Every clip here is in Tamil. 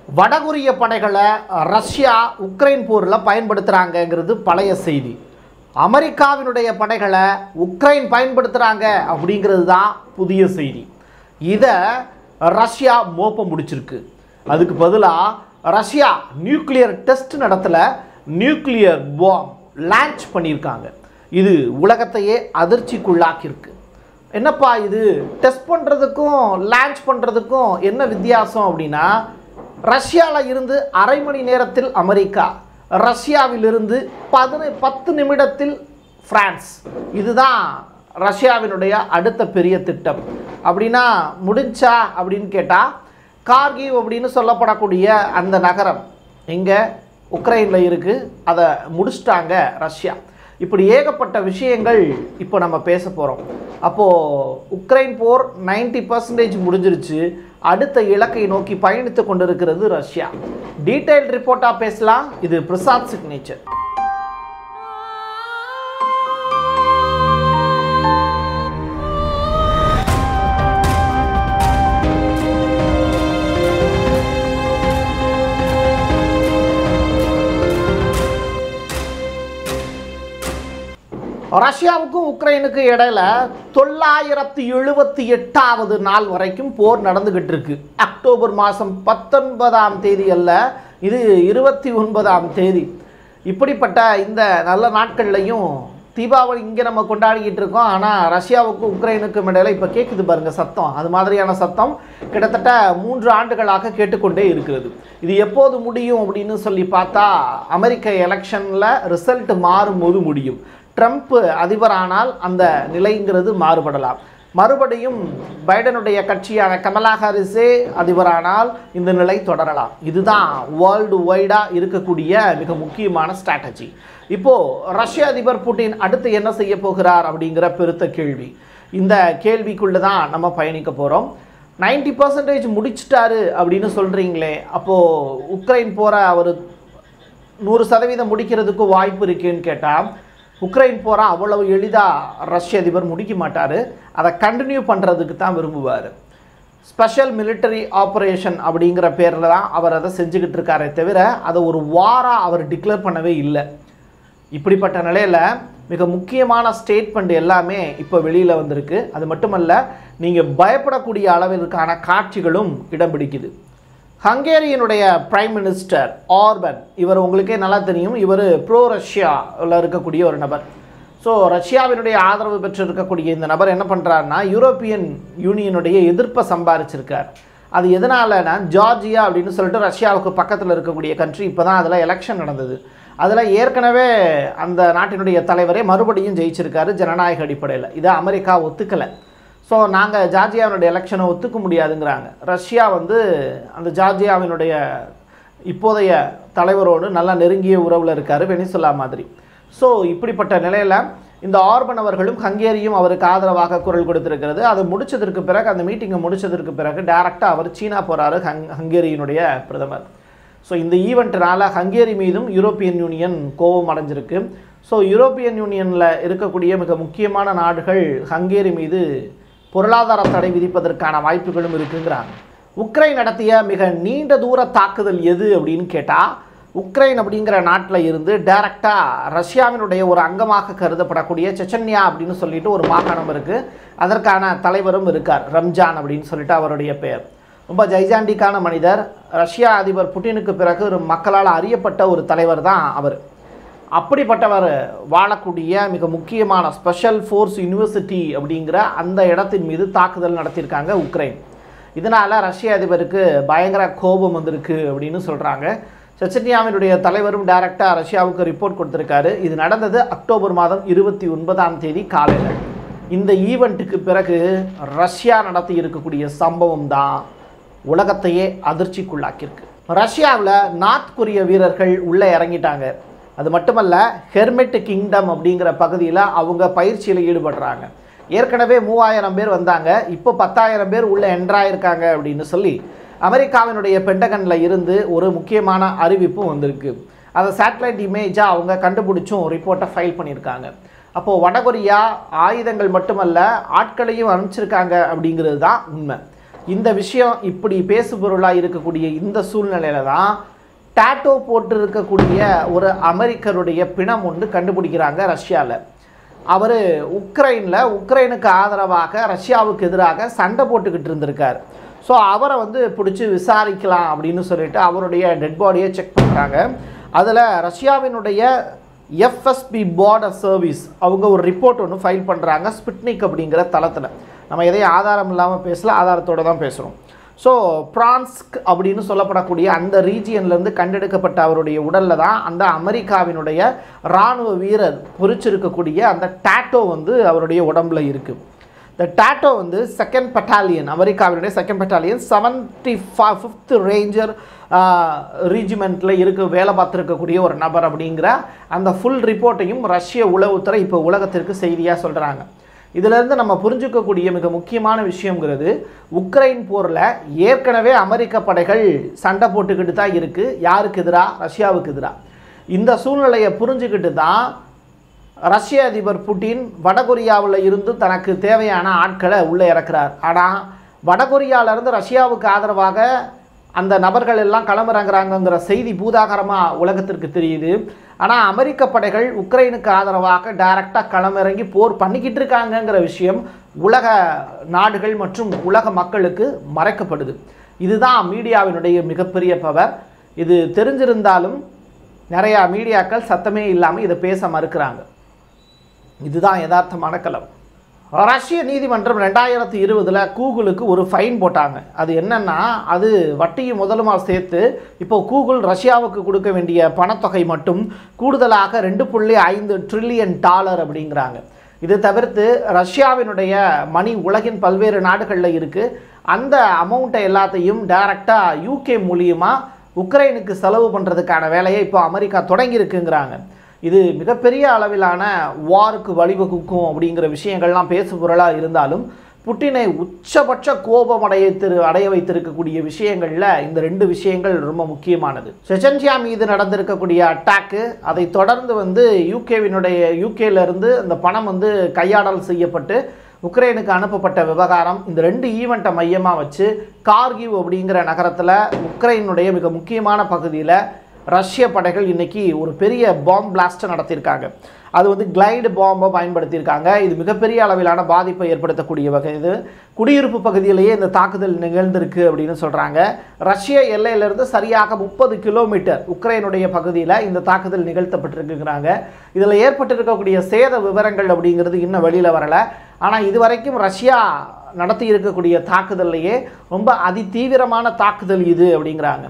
வடகொரிய படைகளை ரஷ்யா உக்ரைன் போரில் பயன்படுத்துகிறாங்கங்கிறது பழைய செய்தி. அமெரிக்காவினுடைய படைகளை உக்ரைன் பயன்படுத்துகிறாங்க அப்படிங்கிறது தான் புதிய செய்தி. இதை ரஷ்யா மோப்பம் முடிச்சிருக்கு. அதுக்கு பதிலாக ரஷ்யா நியூக்ளியர் டெஸ்ட் நடத்தலை, நியூக்ளியர் பாம் லான்ச் பண்ணியிருக்காங்க. இது உலகத்தையே அதிர்ச்சிக்குள்ளாக்கியிருக்கு. என்னப்பா இது டெஸ்ட் பண்ணுறதுக்கும் லான்ச் பண்ணுறதுக்கும் என்ன வித்தியாசம் அப்படின்னா, ரஷ்யாவில் இருந்து அரை மணி நேரத்தில் அமெரிக்கா, ரஷ்யாவிலிருந்து 10 நிமிடத்தில் பிரான்ஸ். இதுதான் ரஷ்யாவினுடைய அடுத்த பெரிய திட்டம். அப்படின்னா முடிஞ்சா அப்படின்னு கேட்டால், கார்கிவ் அப்படின்னு சொல்லப்படக்கூடிய அந்த நகரம் எங்கே உக்ரைனில் இருக்குது, அதை முடிச்சிட்டாங்க ரஷ்யா. இப்படி ஏகப்பட்ட விஷயங்கள் இப்போ நம்ம பேச போகிறோம். அப்போது உக்ரைன் போர் 90% முடிஞ்சிருச்சு. அடுத்த இலக்கை நோக்கி பயணித்து கொண்டிருக்கிறது ரஷ்யா. டீட்டெயில் ரிப்போர்ட்டாக பேசலாம். இது பிரசாத் சிக்னேச்சர். ரஷ்யாவுக்கும் உக்ரைனுக்கு இடையில 978வது நாள் வரைக்கும் போர் நடந்துகிட்டு இருக்கு. அக்டோபர் மாதம் 19ஆம் தேதி அல்ல, இது 29ஆம் தேதி. இப்படிப்பட்ட இந்த நல்ல நாட்கள்லையும் தீபாவளி இங்கே நம்ம கொண்டாடிக்கிட்டு இருக்கோம். ஆனால் ரஷ்யாவுக்கும் உக்ரைனுக்கும் இடையில இப்போ கேட்குது பாருங்க சத்தம். அது மாதிரியான சத்தம் கிட்டத்தட்ட 3 ஆண்டுகளாக கேட்டுக்கொண்டே இருக்கிறது. இது எப்போது முடியும் அப்படின்னு சொல்லி பார்த்தா, அமெரிக்க எலெக்ஷனில் ரிசல்ட் மாறும்போது முடியும். ட்ரம்ப் அதிபரானால் அந்த நிலைங்கிறது மாறுபடலாம். மறுபடியும் பைடனுடைய கட்சியான கமலா ஹாரிஸே அதிபரானால் இந்த நிலை தொடரலாம். இதுதான் வேர்ல்டு வைடாக இருக்கக்கூடிய மிக முக்கியமான ஸ்ட்ராட்டஜி. இப்போது ரஷ்ய அதிபர் புட்டின் அடுத்து என்ன செய்ய போகிறார் அப்படிங்கிற பெருத்த கேள்வி. இந்த கேள்விக்குள்ளே தான் நம்ம பயணிக்க போகிறோம். 90% முடிச்சிட்டாரு அப்படின்னு சொல்கிறீங்களே, அப்போது உக்ரைன் போகிற அவர் 100% முடிக்கிறதுக்கு வாய்ப்பு இருக்குன்னு கேட்டால், உக்ரைன் போகிற அவ்வளவு எளிதாக ரஷ்ய அதிபர் முடிக்க மாட்டார். அதை கண்டினியூ பண்ணுறதுக்கு தான் விரும்புவார். ஸ்பெஷல் மிலிட்டரி ஆப்ரேஷன் அப்படிங்கிற பேரில் தான் அவர் அதை செஞ்சுக்கிட்டு இருக்காரே தவிர, அதை ஒரு வாராக அவர் டிக்ளேர் பண்ணவே இல்லை. இப்படிப்பட்ட நிலையில் மிக முக்கியமான ஸ்டேட்மெண்ட் எல்லாமே இப்போ வெளியில் வந்திருக்கு. அது மட்டுமல்ல, நீங்கள் பயப்படக்கூடிய அளவிற்கான காட்சிகளும் இடம் பிடிக்குது. ஹங்கேரியனுடைய பிரைம் மினிஸ்டர் ஆர்பன், இவர் உங்களுக்கே நல்லா தெரியும். இவர் ப்ரோ ரஷ்யாவில் இருக்கக்கூடிய ஒரு நபர். ஸோ ரஷ்யாவினுடைய ஆதரவு பெற்று இருக்கக்கூடிய இந்த நபர் என்ன பண்ணுறாருன்னா, யூரோப்பியன் யூனியனுடைய எதிர்ப்பை சம்பாதிச்சிருக்கார். அது எதனாலனா, ஜார்ஜியா அப்படின்னு சொல்லிட்டு ரஷ்யாவுக்கு பக்கத்தில் இருக்கக்கூடிய கண்ட்ரி. இப்போ தான் அதில் எலெக்ஷன் நடந்தது. அதில் ஏற்கனவே அந்த நாட்டினுடைய தலைவரே மறுபடியும் ஜெயிச்சிருக்காரு ஜனநாயக அடிப்படையில். இதை அமெரிக்கா ஒத்துக்கலை. ஸோ நாங்கள் ஜார்ஜியாவினுடைய எலெக்ஷனை ஒத்துக்க முடியாதுங்கிறாங்க. ரஷ்யா அந்த ஜார்ஜியாவினுடைய இப்போதைய தலைவரோடு நல்லா நெருங்கிய உறவில் இருக்கார், வெனிசுலா மாதிரி. ஸோ இப்படிப்பட்ட நிலையில் இந்த ஆர்பன் அவர்களும் ஹங்கேரியும் அவருக்கு ஆதரவாக குரல் கொடுத்துருக்கிறது. அதை முடித்ததற்கு பிறகு, அந்த மீட்டிங்கை முடித்ததற்கு பிறகு டைரெக்டாக அவர் சீனா போகிறாரு, ஹங்கேரியினுடைய பிரதமர். ஸோ இந்த ஈவெண்ட்னால் ஹங்கேரி மீதும் யூரோப்பியன் யூனியன் கோபம் அடைஞ்சிருக்கு. ஸோ யூரோப்பியன் யூனியனில் இருக்கக்கூடிய மிக முக்கியமான நாடுகள் ஹங்கேரி மீது பொருளாதார தடை விதிப்பதற்கான வாய்ப்புகளும் இருக்குங்கிறாங்க. உக்ரைன் நடத்திய மிக நீண்ட தூர தாக்குதல் எது அப்படின்னு கேட்டால், உக்ரைன் அப்படிங்கிற நாட்டில் இருந்து டைரக்டாக ரஷ்யாவினுடைய ஒரு அங்கமாக கருதப்படக்கூடிய செச்சன்யா அப்படின்னு சொல்லிட்டு ஒரு மாகாணம் இருக்குது. அதற்கான தலைவரும் இருக்கார், ரம்ஜான் அப்படின்னு சொல்லிட்டு அவருடைய பெயர். ரொம்ப ஜைஜாண்டிக்கான மனிதர். ரஷ்யா அதிபர் புட்டினுக்கு பிறகு ஒரு மக்களால் அறியப்பட்ட ஒரு தலைவர் தான் அவர். அப்படிப்பட்டவர் வாழக்கூடிய மிக முக்கியமான ஸ்பெஷல் ஃபோர்ஸ் யூனிவர்சிட்டி அப்படிங்கிற அந்த இடத்தின் மீது தாக்குதல் நடத்தியிருக்காங்க உக்ரைன். இதனால் ரஷ்ய அதிபருக்கு பயங்கர கோபம் வந்திருக்கு அப்படின்னு சொல்கிறாங்க. செச்சன்யாவினுடைய தலைவரும் டைரக்டாக ரஷ்யாவுக்கு ரிப்போர்ட் கொடுத்துருக்காரு. இது நடந்தது அக்டோபர் மாதம் 29ஆம் தேதி காலையில். இந்த ஈவெண்ட்டுக்கு பிறகு ரஷ்யா நடத்தி இருக்கக்கூடிய சம்பவம் தான் உலகத்தையே அதிர்ச்சிக்குள்ளாக்கியிருக்கு. ரஷ்யாவில் நார்த் கொரிய வீரர்கள் உள்ளே இறங்கிட்டாங்க. அது மட்டுமல்ல, ஹெர்மெட் கிங்டம் அப்படிங்கிற பகுதியில் அவங்க பயிற்சியில் ஈடுபடுறாங்க. ஏற்கனவே 3000 பேர் வந்தாங்க, இப்போ 10,000 பேர் உள்ளே என்ட்ராயிருக்காங்க அப்படின்னு சொல்லி அமெரிக்காவினுடைய பென்டகனில் இருந்து ஒரு முக்கியமான அறிவிப்பும் வந்திருக்கு. அதை சேட்டலைட் இமேஜாக அவங்க கண்டுபிடிச்சும் ரிப்போர்ட்டை ஃபைல் பண்ணியிருக்காங்க. அப்போது வடகொரியா ஆயுதங்கள் மட்டுமல்ல, ஆட்களையும் அனுப்பிச்சிருக்காங்க அப்படிங்கிறது தான் உண்மை. இந்த விஷயம் இப்படி பேசுபொருளாக இருக்கக்கூடிய இந்த சூழ்நிலையில தான் டாட்டோ போட்டு இருக்கக்கூடிய ஒரு அமெரிக்கருடைய பிணம் ஒன்று கண்டுபிடிக்கிறாங்க ரஷ்யாவில். அவர் உக்ரைனுக்கு ஆதரவாக ரஷ்யாவுக்கு எதிராக சண்டை போட்டுக்கிட்டு இருந்திருக்கார். ஸோ அவரை பிடிச்சி விசாரிக்கலாம் அப்படின்னு சொல்லிட்டு அவருடைய டெட் பாடியை செக் பண்ணுறாங்க. அதில் ரஷ்யாவினுடைய எஃப்எஸ்பி பார்டர் சர்வீஸ் அவங்க ஒரு ரிப்போர்ட் ஒன்று ஃபைல் பண்ணுறாங்க ஸ்புட்னிக் அப்படிங்கிற தளத்தில். நம்ம எதையும் ஆதாரம் இல்லாமல் பேசல, ஆதாரத்தோடு தான் பேசுகிறோம். ஸோ பிரான்ஸ்க் அப்படின்னு சொல்லப்படக்கூடிய அந்த ரீஜியன்லேருந்து கண்டெடுக்கப்பட்ட அவருடைய உடலில் தான் அந்த அமெரிக்காவினுடைய இராணுவ வீரர் பொறிச்சிருக்கக்கூடிய அந்த டாட்டோ அவருடைய உடம்பில் இருக்குது. இந்த டாட்டோ செகண்ட் பட்டாலியன், அமெரிக்காவினுடைய செகண்ட் பட்டாலியன் 75th ரேஞ்சர் ரீஜிமெண்ட்டில் வேலை பார்த்துருக்கக்கூடிய ஒரு நபர் அப்படிங்கிற அந்த ஃபுல் ரிப்போர்ட்டையும் ரஷ்ய உளவுத்துறை இப்போ உலகத்திற்கு செய்தியாக சொல்கிறாங்க. இதிலிருந்து நம்ம புரிஞ்சுக்கக்கூடிய மிக முக்கியமான விஷயங்கிறது, உக்ரைன் போரில் ஏற்கனவே அமெரிக்க படைகள் சண்டை போட்டுக்கிட்டு தான் இருக்குது. யாருக்கு எதிராக? ரஷ்யாவுக்கு எதிராக. இந்த சூழ்நிலையை புரிஞ்சுக்கிட்டு தான் ரஷ்ய அதிபர் புட்டின் வடகொரியாவில் இருந்து தனக்கு தேவையான ஆட்களை உள்ளே இறக்குறார். ஆனால் வடகொரியாவிலேருந்து ரஷ்யாவுக்கு ஆதரவாக அந்த நபர்கள் எல்லாம் களமிறங்குறாங்கங்கிற செய்தி பூதாகரமாக உலகத்திற்கு தெரியுது. ஆனால் அமெரிக்க படைகள் உக்ரைனுக்கு ஆதரவாக டைரக்டாக களமிறங்கி போர் பண்ணிக்கிட்டு இருக்காங்கங்கிற விஷயம் உலக நாடுகள் மற்றும் உலக மக்களுக்கு மறைக்கப்படுது. இதுதான் மீடியாவினுடைய மிகப்பெரிய பவர். இது தெரிஞ்சிருந்தாலும் நிறையா மீடியாக்கள் சத்தமே இல்லாமல் இதை பேச மறுக்கிறாங்க. இதுதான் யதார்த்தமான களம். ரஷ்ய நீதிமன்றம் 2020 கூகுளுக்கு ஒரு ஃபைன் போட்டாங்க. அது என்னன்னா, அது வட்டியும் முதலுமாக சேர்த்து இப்போ கூகுள் ரஷ்யாவுக்கு கொடுக்க வேண்டிய பணத்தொகை மட்டும் கூடுதலாக $2.5 ட்ரில்லியன் அப்படிங்கிறாங்க. இது தவிர்த்து ரஷ்யாவினுடைய மணி உலகின் பல்வேறு நாடுகளில் இருக்குது. அந்த அமௌண்ட்டை எல்லாத்தையும் டைரெக்டாக யூகே மூலியமாக உக்ரைனுக்கு செலவு பண்ணுறதுக்கான வேலையை இப்போ அமெரிக்கா தொடங்கியிருக்குங்கிறாங்க. இது மிகப்பெரிய அளவிலான வாருக்கு வழிவகுக்கும் அப்படிங்கிற விஷயங்கள்லாம் பேசுபொருளாக இருந்தாலும் புட்டினை உச்சபட்ச கோபம் அடைய வைத்திருக்கக்கூடிய விஷயங்களில் இந்த 2 விஷயங்கள் ரொம்ப முக்கியமானது. செச்சன்சியா மீது நடந்திருக்கக்கூடிய அட்டாக்கு, அதை தொடர்ந்து யூகேலேருந்து அந்த பணம் கையாடல் செய்யப்பட்டு உக்ரைனுக்கு அனுப்பப்பட்ட விவகாரம், இந்த 2 ஈவெண்ட்டை மையமாக வச்சு கார்கிவ் அப்படிங்கிற நகரத்தில் உக்ரைனுடைய மிக முக்கியமான பகுதியில் ரஷ்ய படைகள் இன்றைக்கி ஒரு பெரிய பாம்பு பிளாஸ்ட்டை நடத்தியிருக்காங்க. அது கிளைடு பாம்பை பயன்படுத்தியிருக்காங்க. இது மிகப்பெரிய அளவிலான பாதிப்பை ஏற்படுத்தக்கூடிய வகை. இது குடியிருப்பு பகுதியிலேயே இந்த தாக்குதல் நிகழ்ந்திருக்கு அப்படின்னு சொல்கிறாங்க. ரஷ்ய எல்லையிலிருந்து சரியாக 30 கிலோமீட்டர் உக்ரைனுடைய பகுதியில் இந்த தாக்குதல் நிகழ்த்தப்பட்டிருக்குங்கிறாங்க. இதில் ஏற்பட்டிருக்கக்கூடிய சேத விவரங்கள் அப்படிங்கிறது இன்னும் வெளியில் வரலை. ஆனால் இதுவரைக்கும் ரஷ்யா நடத்தி இருக்கக்கூடிய தாக்குதல்லையே ரொம்ப அதிதீவிரமான தாக்குதல் இது அப்படிங்கிறாங்க.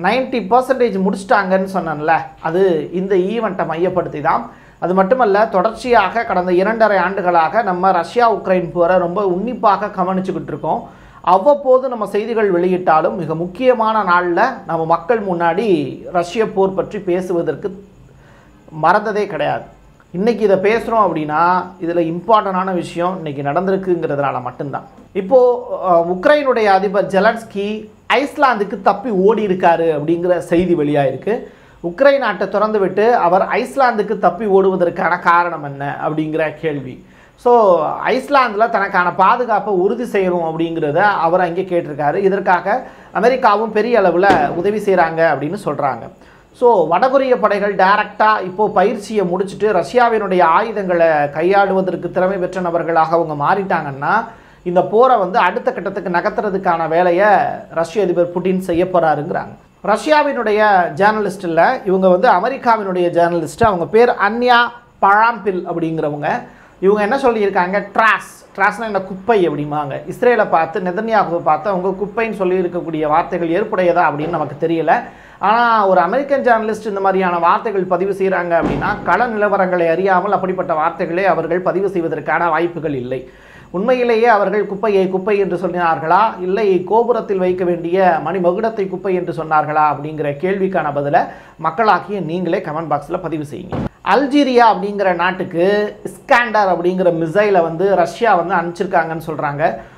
90% முடிச்சிட்டாங்கன்னு சொன்னேன்ல, அது இந்த ஈவெண்ட்டை மையப்படுத்தி தான். அது மட்டுமல்ல, தொடர்ச்சியாக கடந்த 2.5 ஆண்டுகளாக நம்ம ரஷ்யா உக்ரைன் போரை ரொம்ப உன்னிப்பாக கவனிச்சுக்கிட்டு இருக்கோம். அவ்வப்போது நம்ம செய்திகள் வெளியிட்டாலும் மிக முக்கியமான நாளில் நம்ம மக்கள் முன்னாடி ரஷ்ய போர் பற்றி பேசுவதற்கு மறந்ததே கிடையாது. இன்றைக்கி இதை பேசுகிறோம் அப்படின்னா இதில் இம்பார்ட்டண்டான விஷயம் இன்றைக்கி நடந்திருக்குங்கிறதுனால மட்டும்தான். இப்போது உக்ரைனுடைய அதிபர் ஜெலன்ஸ்கி ஐஸ்லாந்துக்கு தப்பி ஓடி இருக்காரு அப்படிங்கிற செய்தி வெளியாயிருக்கு. உக்ரைன் நாட்டை திறந்து விட்டு அவர் ஐஸ்லாந்துக்கு தப்பி ஓடுவதற்கான காரணம் என்ன அப்படிங்கிற கேள்வி. ஸோ ஐஸ்லாந்தில் தனக்கான பாதுகாப்பை உறுதி செய்யணும் அப்படிங்கிறத அவர் அங்கே கேட்டிருக்காரு. இதற்காக அமெரிக்காவும் பெரிய அளவில் உதவி செய்கிறாங்க அப்படின்னு சொல்கிறாங்க. ஸோ வடகொரிய படைகள் டைரக்டாக இப்போது பயிற்சியை முடிச்சுட்டு ரஷ்யாவினுடைய ஆயுதங்களை கையாளுவதற்கு திறமை பெற்ற நபர்களாக அவங்க மாறிட்டாங்கன்னா இந்த போரை அடுத்த கட்டத்துக்கு நகர்த்துறதுக்கான வேலையை ரஷ்ய அதிபர் புட்டின் செய்ய போகிறாருங்கிறாங்க. ரஷ்யாவினுடைய ஜேர்னலிஸ்ட் இல்லை, இவங்க அமெரிக்காவினுடைய ஜேர்னலிஸ்ட். அவங்க பேர் அன்யா பழாம்பில் அப்படிங்கிறவங்க. இவங்க என்ன சொல்லியிருக்காங்க, ட்ராஸ்னால் என்ன, குப்பை அப்படிம்பாங்க. இஸ்ரேலை பார்த்து, நெதன்யாகுவை பார்த்து அவங்க குப்பைன்னு சொல்லி இருக்கக்கூடிய வார்த்தைகள் ஏற்புடையதா அப்படின்னு நமக்கு தெரியல. ஆனால் ஒரு அமெரிக்கன் ஜேர்னலிஸ்ட் இந்த மாதிரியான வார்த்தைகள் பதிவு செய்கிறாங்க அப்படின்னா கள நிலவரங்களை அறியாமல் அப்படிப்பட்ட வார்த்தைகளை அவர்கள் பதிவு செய்வதற்கான வாய்ப்புகள் இல்லை. உண்மையிலேயே அவர்கள் குப்பையை குப்பை என்று சொன்னார்களா, இல்லை கோபுரத்தில் வைக்க வேண்டிய மணிமகுடத்தை குப்பை என்று சொன்னார்களா அப்படிங்கிற கேள்விக்கான பதிலை மக்களாகிய நீங்களே கமெண்ட் பாக்ஸில் பதிவு செய்யுங்க. அல்ஜீரியா அப்படிங்கிற நாட்டுக்கு இஸ்காண்டர் அப்படிங்கிற மிசைலை ரஷ்யா அனுப்பிச்சிருக்காங்கன்னு சொல்கிறாங்க.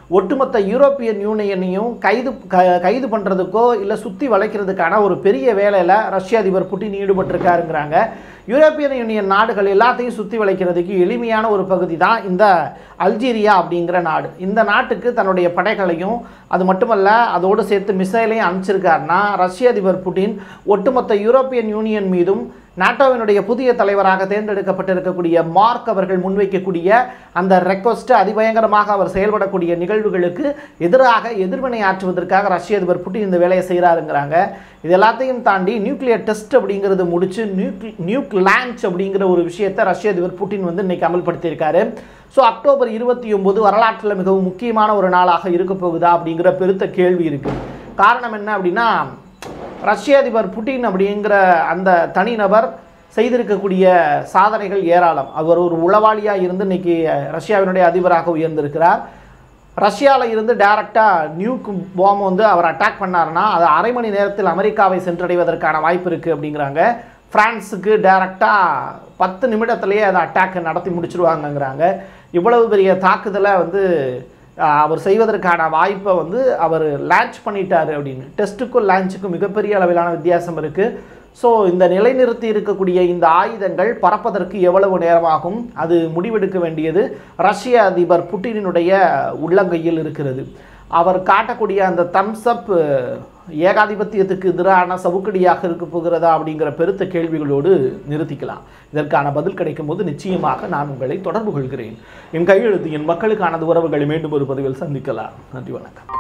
ஒட்டுமொத்த யூரோப்பியன் யூனியனையும் கைது பண்ணுறதுக்கோ இல்லை சுற்றி வளைக்கிறதுக்கான ஒரு பெரிய வேலையில் ரஷ்ய அதிபர் புட்டின் ஈடுபட்டிருக்காருங்கிறாங்க. யூரோப்பியன் யூனியன் நாடுகள் எல்லாத்தையும் சுற்றி வளைக்கிறதுக்கு எளிமையான ஒரு பகுதி தான் இந்த அல்ஜீரியா அப்படிங்கிற நாடு. இந்த நாட்டுக்கு தன்னுடைய படைகளையும் அது மட்டுமல்ல அதோடு சேர்த்து மிசைலையும் அனுப்பிச்சிருக்காருன்னா ரஷ்ய அதிபர் புட்டின் ஒட்டுமொத்த யூரோப்பியன் யூனியன் மீதும் நாட்டோவினுடைய புதிய தலைவராக தேர்ந்தெடுக்கப்பட்டிருக்கக்கூடிய மார்க் அவர்கள் முன்வைக்கக்கூடிய அந்த ரெக்வஸ்ட் அதிபயங்கரமாக அவர் செயல்படக்கூடிய நிகழ்வுகளுக்கு எதிராக எதிர்வினை ஆற்றுவதற்காக ரஷ்ய அதிபர் புட்டின் இந்த வேலையை செய்கிறாருங்கிறாங்க. இது எல்லாத்தையும் தாண்டி நியூக்ளியர் டெஸ்ட் அப்படிங்கிறது முடிச்சு நியூக் லான்ச் அப்படிங்கிற ஒரு விஷயத்தை ரஷ்ய அதிபர் புட்டின் இன்னைக்கு அமல்படுத்தியிருக்காரு. ஸோ அக்டோபர் 29 வரலாற்றில் மிகவும் முக்கியமான ஒரு நாளாக இருக்க போகுதா அப்படிங்கிற பெருத்த கேள்வி இருக்குது. காரணம் என்ன அப்படின்னா, ரஷ்ய அதிபர் புட்டின் அப்படிங்கிற அந்த தனிநபர் செய்திருக்கக்கூடிய சாதனைகள் ஏராளம். அவர் ஒரு உளவாளியாக இருந்து இன்னைக்கு ரஷ்யாவினுடைய அதிபராக உயர்ந்திருக்கிறார். ரஷ்யாவில் இருந்து டைரக்டாக நியூக் பாம் அவர் அட்டாக் பண்ணார்னா அது அரை மணி நேரத்தில் அமெரிக்காவை சென்றடைவதற்கான வாய்ப்பு இருக்குது அப்படிங்கிறாங்க. ஃப்ரான்ஸுக்கு டைரக்டாக 10 நிமிடத்திலேயே அதை அட்டாக்கை நடத்தி முடிச்சிருவாங்கங்கிறாங்க. இவ்வளவு பெரிய தாக்குதலை அவர் செய்வதற்கான வாய்ப்பை அவர் லான்ச் பண்ணிட்டார் அப்படின்னு. டெஸ்ட்டுக்கும் லான்ச்சுக்கும் மிகப்பெரிய அளவிலான வித்தியாசம் இருக்குது. ஸோ இந்த நிலைநிறுத்தி இருக்கக்கூடிய இந்த ஆயுதங்கள் பறப்பதற்கு எவ்வளவு நேரமாகும், அது முடிவெடுக்க வேண்டியது ரஷ்ய அதிபர் புட்டினுடைய உள்ளங்கையில் இருக்கிறது. அவர் காட்டக்கூடிய அந்த தம்ஸ் அப் ஏகாதிபத்தியத்துக்கு எதிரான சவுக்கடியாக இருக்க போகிறதா அப்படிங்கிற பெருத்த கேள்விகளோடு நிறுத்திக்கலாம். இதற்கான பதில் கிடைக்கும் போது நிச்சயமாக நான் உங்களை தொடர்பு கொள்கிறேன். என் கையெழுத்து என் மக்களுக்கானது. உறவுகளை மீண்டும் ஒரு பதிவில் சந்திக்கலாம். நன்றி, வணக்கம்.